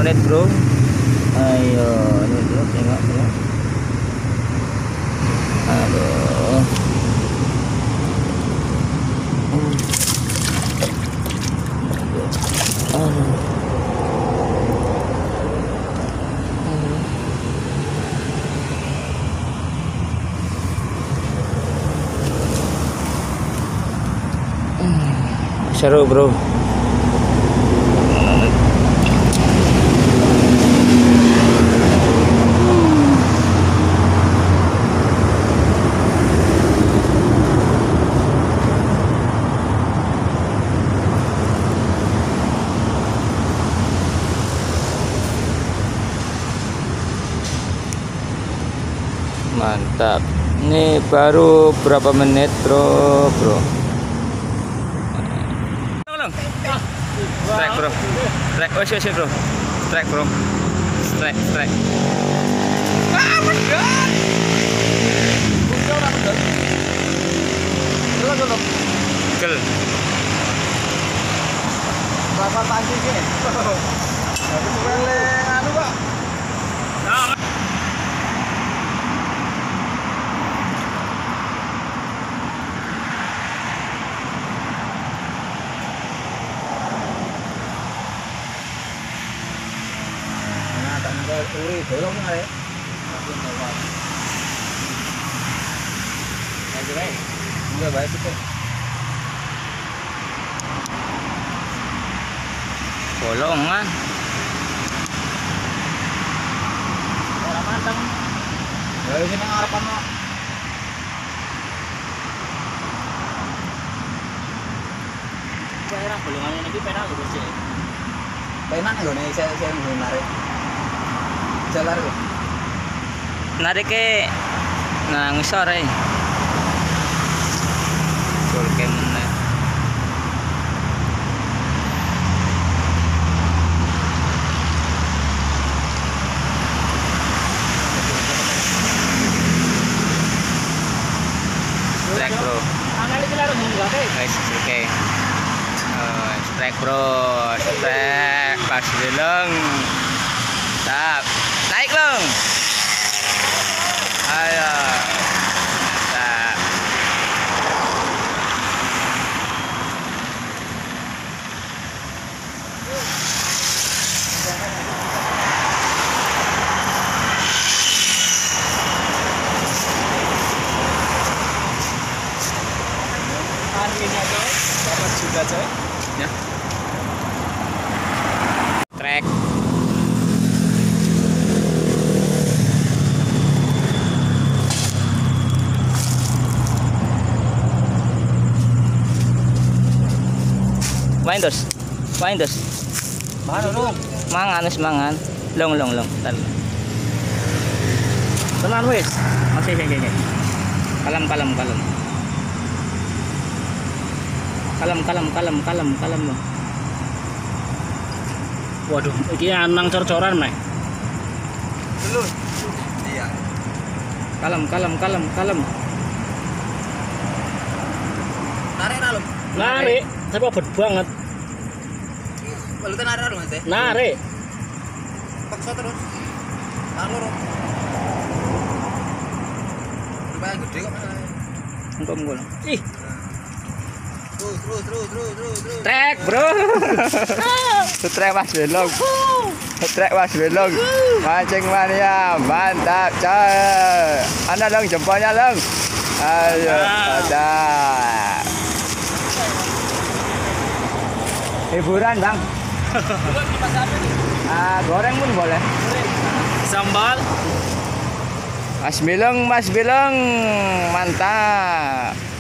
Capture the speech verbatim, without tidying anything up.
menit bro. Ayo ini bro, tengok bro. Aduh. Aduh. Seru bro. Mantap. Ini baru berapa menit bro bro. Strike bro, strike, oh sih bro, strike bro, strike, strike. Ah my god. Gel. Berapa pagi sih? Habis wele anu Pak. Uri dorong nggak? Enggak baik itu. Bolongan. Orang mantap. Ya ini nang harapan mo. Daerah bolongannya ini penak lho Bos. Penak lho nih saya saya menarik. Jalan lho. Narik ke nang sore. Sulke meneh. Strike bro. Angali ki laro munggah ke. Guys, oke. Oh, strike bro, strike pas beleng. Tap. Naik long. Ayo. Nah. Harganya coy, berapa juta coy? Ya. Trek. Main terus, main terus. Mana lu? Mangan, wis mangan. Long, long, long. Tenan wis. Masih sing sing. Kalem, kalem, kalem. Kalem, kalem, kalem, kalem, kalem. Waduh, iki anang cor-coran, Mek. Dulu. Iya. Kalem, kalem, kalem, kalem. Narik nalem. Narik. Tapi abot banget. Lalu narik lho Mas. Narik. Paksa terus. Alur. Lumayan gede kok Mas. Engko engko. Ih. Terus terus terus terus terus terus. Trek, Bro. Trek Mas Belong. Trek Mas Belong. Mancing mania, mantap, coy. Ana Long jempolnya Long. Ayo, ada. Hiburan bang. Ah, goreng pun boleh. Sambal. Mas Bileng, Mas Bileng, mantap.